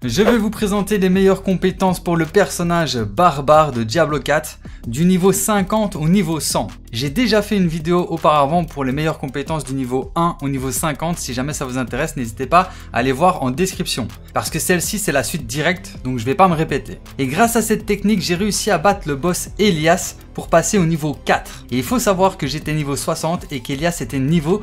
Je vais vous présenter les meilleures compétences pour le personnage barbare de Diablo 4 du niveau 50 au niveau 100. J'ai déjà fait une vidéo auparavant pour les meilleures compétences du niveau 1 au niveau 50. Si jamais ça vous intéresse, n'hésitez pas à aller voir en description. Parce que celle-ci, c'est la suite directe, donc je ne vais pas me répéter. Et grâce à cette technique, j'ai réussi à battre le boss Elias pour passer au niveau 4. Et il faut savoir que j'étais niveau 60 et qu'Elias était niveau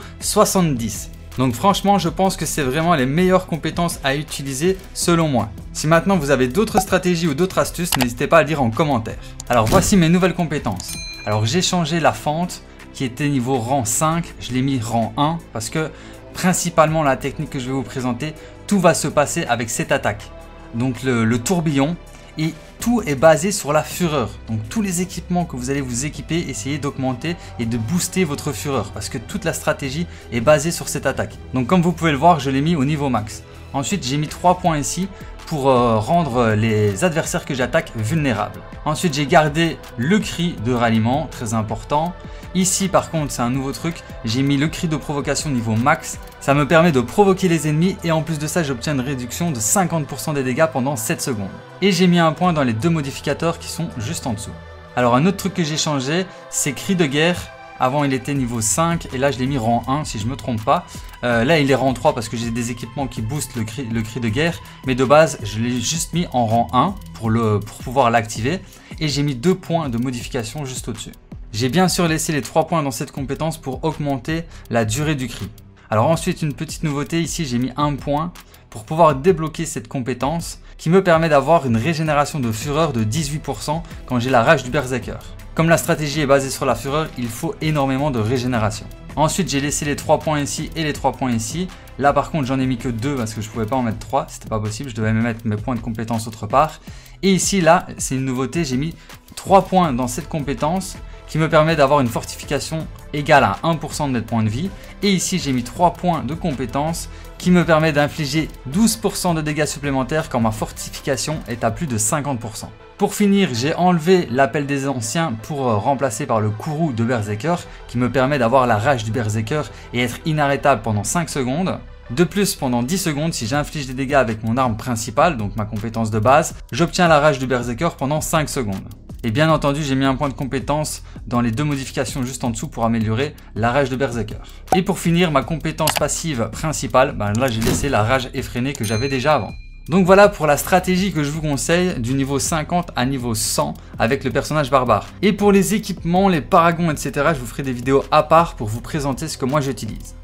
70. Donc franchement, je pense que c'est vraiment les meilleures compétences à utiliser selon moi. Si maintenant vous avez d'autres stratégies ou d'autres astuces, n'hésitez pas à le dire en commentaire. Alors voici mes nouvelles compétences. Alors j'ai changé la fente qui était niveau rang 5, je l'ai mis rang 1 parce que principalement la technique que je vais vous présenter, tout va se passer avec cette attaque. Donc le tourbillon, et tout est basé sur la fureur. Donc tous les équipements que vous allez vous équiper, essayez d'augmenter et de booster votre fureur parce que toute la stratégie est basée sur cette attaque. Donc comme vous pouvez le voir, je l'ai mis au niveau max. Ensuite j'ai mis 3 points ici pour rendre les adversaires que j'attaque vulnérables. Ensuite j'ai gardé le cri de ralliement, très important. Ici par contre c'est un nouveau truc, j'ai mis le cri de provocation niveau max. Ça me permet de provoquer les ennemis et en plus de ça j'obtiens une réduction de 50% des dégâts pendant 7 secondes. Et j'ai mis un point dans les deux modificateurs qui sont juste en dessous. Alors un autre truc que j'ai changé, c'est cri de guerre. Avant il était niveau 5 et là je l'ai mis rang 1 si je ne me trompe pas. Là il est rang 3 parce que j'ai des équipements qui boostent le cri de guerre. Mais de base je l'ai juste mis en rang 1 pour pouvoir l'activer. Et j'ai mis 2 points de modification juste au-dessus. J'ai bien sûr laissé les 3 points dans cette compétence pour augmenter la durée du cri. Alors ensuite une petite nouveauté, ici j'ai mis 1 point pour pouvoir débloquer cette compétence qui me permet d'avoir une régénération de fureur de 18% quand j'ai la rage du berserker. Comme la stratégie est basée sur la fureur, il faut énormément de régénération. Ensuite j'ai laissé les 3 points ici et les 3 points ici. Là par contre j'en ai mis que 2 parce que je ne pouvais pas en mettre 3, c'était pas possible, je devais me mettre mes points de compétence autre part. Et ici là c'est une nouveauté, j'ai mis 3 points dans cette compétence qui me permet d'avoir une fortification égale à 1% de mes points de vie. Et ici j'ai mis 3 points de compétence qui me permet d'infliger 12% de dégâts supplémentaires quand ma fortification est à plus de 50%. Pour finir, j'ai enlevé l'appel des anciens pour remplacer par le courroux de berserker qui me permet d'avoir la rage du berserker et être inarrêtable pendant 5 secondes. De plus, pendant 10 secondes, si j'inflige des dégâts avec mon arme principale, donc ma compétence de base, j'obtiens la rage du berserker pendant 5 secondes. Et bien entendu, j'ai mis un point de compétence dans les deux modifications juste en dessous pour améliorer la rage de berserker. Et pour finir, ma compétence passive principale, là j'ai laissé la rage effrénée que j'avais déjà avant. Donc voilà pour la stratégie que je vous conseille du niveau 50 à niveau 100 avec le personnage barbare. Et pour les équipements, les paragons, etc., je vous ferai des vidéos à part pour vous présenter ce que moi j'utilise.